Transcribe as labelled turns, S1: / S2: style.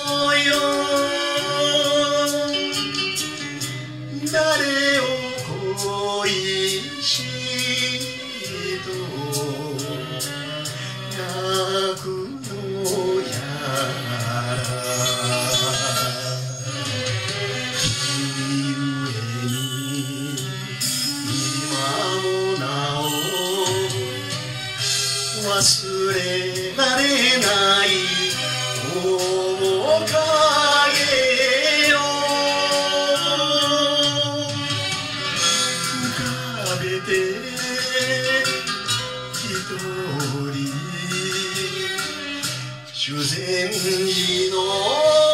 S1: よ誰を恋しと泣くのやら君ゆえに今もなお忘れられない面影よ浮かべて一人修善寺の